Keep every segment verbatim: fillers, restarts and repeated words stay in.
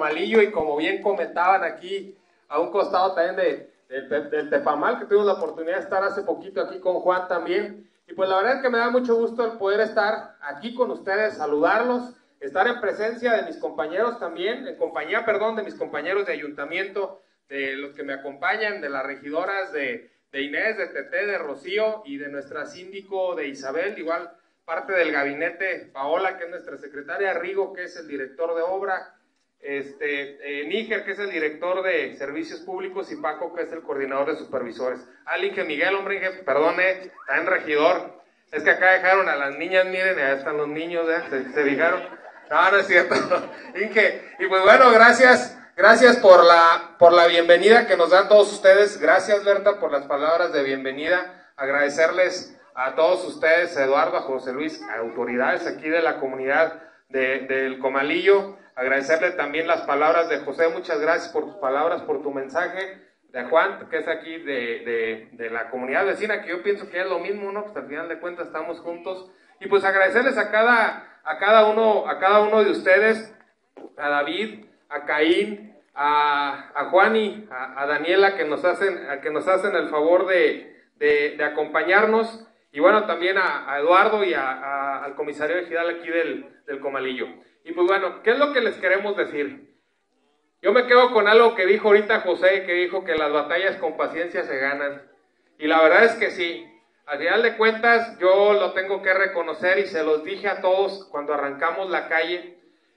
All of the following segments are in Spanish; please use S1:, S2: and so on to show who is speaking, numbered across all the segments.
S1: Comalillo, y como bien comentaban aquí, a un costado también de, de, de, del Tepamal, que tuvimos la oportunidad de estar hace poquito aquí con Juan también, y pues la verdad es que me da mucho gusto el poder estar aquí con ustedes, saludarlos, estar en presencia de mis compañeros también, en compañía, perdón, de mis compañeros de ayuntamiento, de los que me acompañan, de las regidoras, de, de Inés, de Tete, de Rocío, y de nuestra síndico de Isabel, igual parte del gabinete, Paola, que es nuestra secretaria, Rigo, que es el director de obra, Este, eh, Níger, que es el director de servicios públicos, y Paco, que es el coordinador de supervisores. Al Inge Miguel, hombre, Inge, perdone, está en regidor. Es que acá dejaron a las niñas, miren, allá están los niños, ¿eh? se, se fijaron. No, no es cierto, Inge. Y pues bueno, gracias, gracias por la, por la bienvenida que nos dan todos ustedes. Gracias, Berta, por las palabras de bienvenida. Agradecerles a todos ustedes, a Eduardo, a José Luis, a autoridades aquí de la comunidad de, del Comalillo. Agradecerle también las palabras de José, muchas gracias por tus palabras, por tu mensaje, de Juan, que es aquí de, de, de la comunidad vecina, que yo pienso que es lo mismo, ¿no? Pues al final de cuentas estamos juntos, y pues agradecerles a cada, a cada uno, a cada uno de ustedes, a David, a Caín, a, a Juani, a, a Daniela, que nos hacen, a que nos hacen el favor de, de, de acompañarnos, y bueno, también a, a Eduardo y a, a, al comisario ejidal aquí del, del Comalillo. Y pues bueno, ¿qué es lo que les queremos decir? Yo me quedo con algo que dijo ahorita José, que dijo que las batallas con paciencia se ganan. Y la verdad es que sí. Al final de cuentas, yo lo tengo que reconocer, y se los dije a todos cuando arrancamos la calle,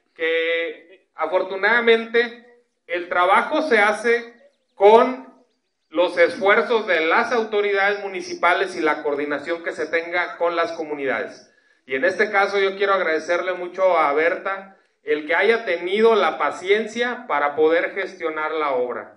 S1: que afortunadamente el trabajo se hace con los esfuerzos de las autoridades municipales y la coordinación que se tenga con las comunidades. Y en este caso yo quiero agradecerle mucho a Berta el que haya tenido la paciencia para poder gestionar la obra.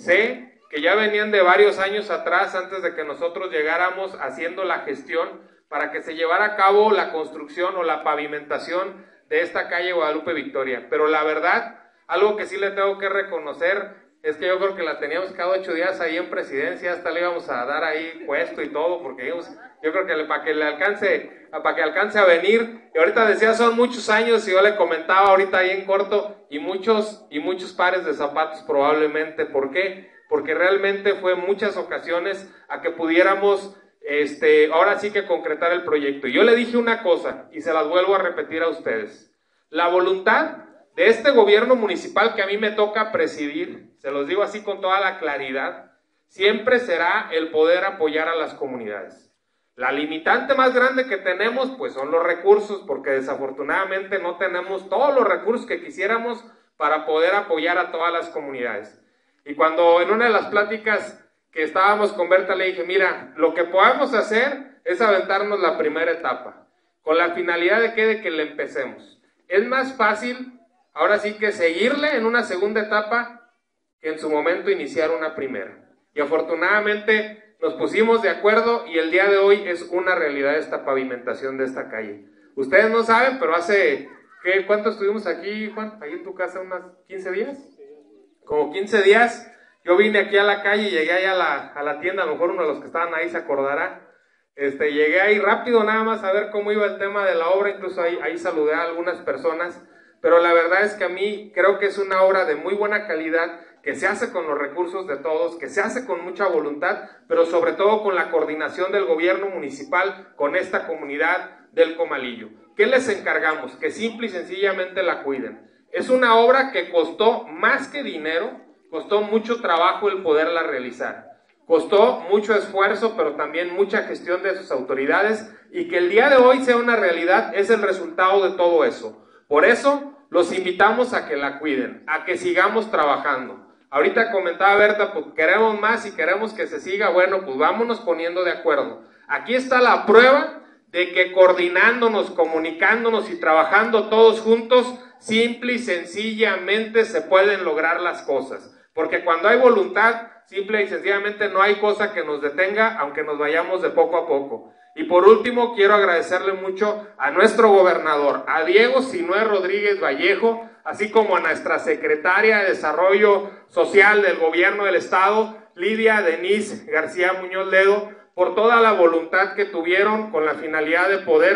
S1: Sé que ya venían de varios años atrás, antes de que nosotros llegáramos, haciendo la gestión para que se llevara a cabo la construcción o la pavimentación de esta calle Guadalupe Victoria. Pero la verdad, algo que sí le tengo que reconocer es que yo creo que la teníamos cada ocho días ahí en presidencia, hasta le íbamos a dar ahí puesto y todo, porque íbamos, yo creo que le, para que le alcance, para que alcance a venir. Y ahorita decía, son muchos años, y yo le comentaba ahorita ahí en corto, y muchos, y muchos pares de zapatos probablemente. ¿Por qué? Porque realmente fue muchas ocasiones a que pudiéramos, este, ahora sí que concretar el proyecto. Y yo le dije una cosa, y se las vuelvo a repetir a ustedes. La voluntad de este gobierno municipal que a mí me toca presidir, se los digo así con toda la claridad, siempre será el poder apoyar a las comunidades. La limitante más grande que tenemos, pues son los recursos, porque desafortunadamente no tenemos todos los recursos que quisiéramos para poder apoyar a todas las comunidades. Y cuando en una de las pláticas que estábamos con Berta le dije, mira, lo que podamos hacer es aventarnos la primera etapa, con la finalidad de que, de que le empecemos. Es más fácil, ahora sí, que seguirle en una segunda etapa que en su momento iniciar una primera. Y afortunadamente nos pusimos de acuerdo, y el día de hoy es una realidad esta pavimentación de esta calle. Ustedes no saben, pero hace, ¿qué, ¿cuánto estuvimos aquí, Juan? Ahí en tu casa, unos quince días. Como quince días, yo vine aquí a la calle y llegué ahí a la, a la tienda, a lo mejor uno de los que estaban ahí se acordará. Este, llegué ahí rápido nada más a ver cómo iba el tema de la obra, incluso ahí, ahí saludé a algunas personas, pero la verdad es que a mí creo que es una obra de muy buena calidad, que se hace con los recursos de todos, que se hace con mucha voluntad, pero sobre todo con la coordinación del gobierno municipal con esta comunidad del Comalillo. ¿Qué les encargamos? Que simple y sencillamente la cuiden. Es una obra que costó más que dinero, costó mucho trabajo el poderla realizar. Costó mucho esfuerzo, pero también mucha gestión de sus autoridades, y que el día de hoy sea una realidad es el resultado de todo eso. Por eso los invitamos a que la cuiden, a que sigamos trabajando. Ahorita comentaba Berta, pues queremos más y queremos que se siga. Bueno, pues vámonos poniendo de acuerdo. Aquí está la prueba de que coordinándonos, comunicándonos y trabajando todos juntos, simple y sencillamente se pueden lograr las cosas. Porque cuando hay voluntad, simple y sencillamente no hay cosa que nos detenga, aunque nos vayamos de poco a poco. Y por último, quiero agradecerle mucho a nuestro gobernador, a Diego Sinué Rodríguez Vallejo, así como a nuestra secretaria de Desarrollo Social del Gobierno del Estado, Lidia Denise García Muñoz Ledo, por toda la voluntad que tuvieron con la finalidad de poder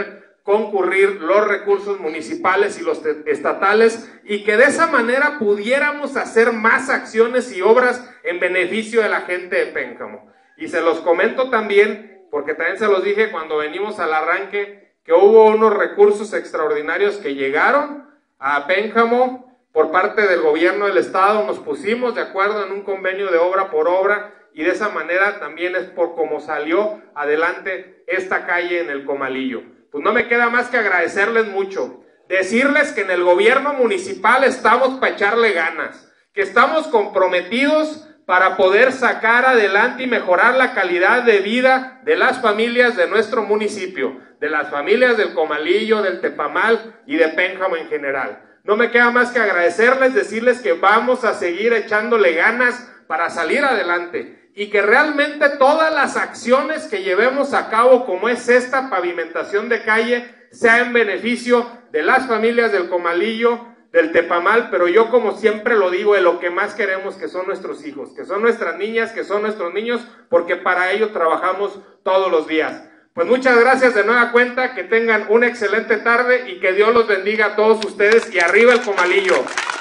S1: concurrir los recursos municipales y los estatales y que de esa manera pudiéramos hacer más acciones y obras en beneficio de la gente de Pénjamo. Y se los comento también, porque también se los dije cuando venimos al arranque, que hubo unos recursos extraordinarios que llegaron a Pénjamo por parte del gobierno del estado, nos pusimos de acuerdo en un convenio de obra por obra y de esa manera también es por cómo salió adelante esta calle en el Comalillo. Pues no me queda más que agradecerles mucho, decirles que en el gobierno municipal estamos para echarle ganas, que estamos comprometidos para poder sacar adelante y mejorar la calidad de vida de las familias de nuestro municipio, de las familias del Comalillo, del Tepamal y de Pénjamo en general. No me queda más que agradecerles, decirles que vamos a seguir echándole ganas para salir adelante y que realmente todas las acciones que llevemos a cabo, como es esta pavimentación de calle, sea en beneficio de las familias del Comalillo, del Tepamal, pero yo como siempre lo digo, de lo que más queremos, que son nuestros hijos, que son nuestras niñas, que son nuestros niños, porque para ello trabajamos todos los días. Pues muchas gracias de nueva cuenta, que tengan una excelente tarde y que Dios los bendiga a todos ustedes y arriba el Comalillo.